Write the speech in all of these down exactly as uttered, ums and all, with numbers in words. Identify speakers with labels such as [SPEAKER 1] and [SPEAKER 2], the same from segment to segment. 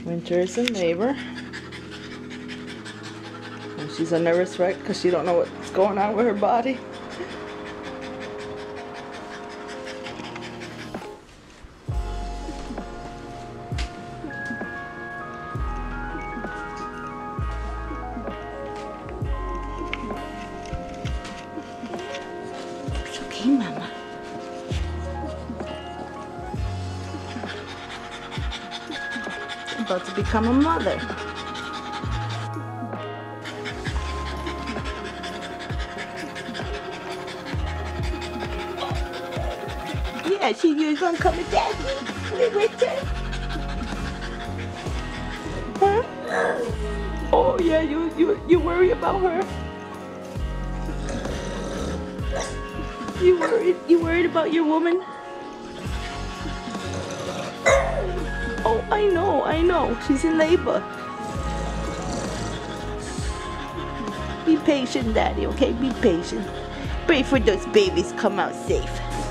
[SPEAKER 1] Winter is in labor. And she's a nervous wreck because she don't know what's going on with her body. It's okay, Mama. About to become a mother. Yeah, she you're gonna come with daddy. Winter. Huh? Oh yeah, you you you worry about her. You worried you worried about your woman? Oh, I know, I know. She's in labor. Be patient, Daddy, okay? Be patient. Pray for those babies come out safe.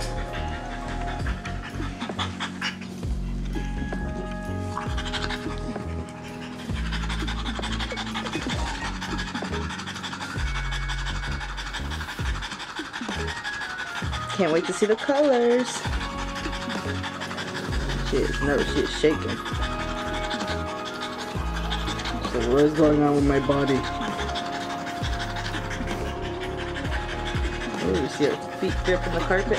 [SPEAKER 1] Can't wait to see the colors. She is nervous, she is shaking. So what is going on with my body? Oh, you see her feet dripping the carpet.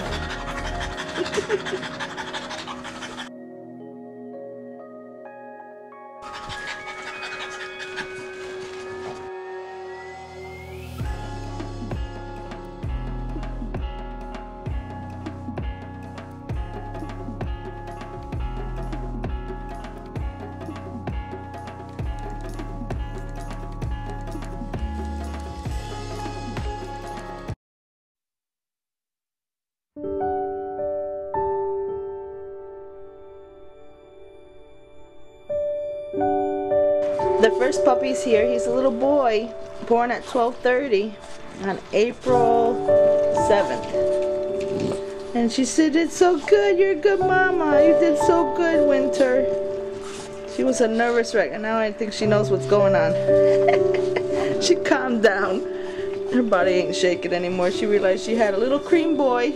[SPEAKER 1] The first puppy's here. He's a little boy, born at twelve thirty on April seventh. And she said, "It's so good. You're a good mama. You did so good, Winter." She was a nervous wreck, and now I think she knows what's going on. She calmed down. Her body ain't shaking anymore. She realized she had a little cream boy.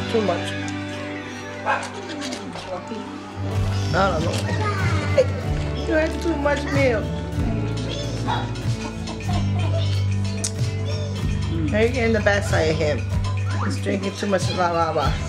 [SPEAKER 1] too much. I don't know. You had too much milk. Now you're getting the bad side of him. He's drinking too much la la la.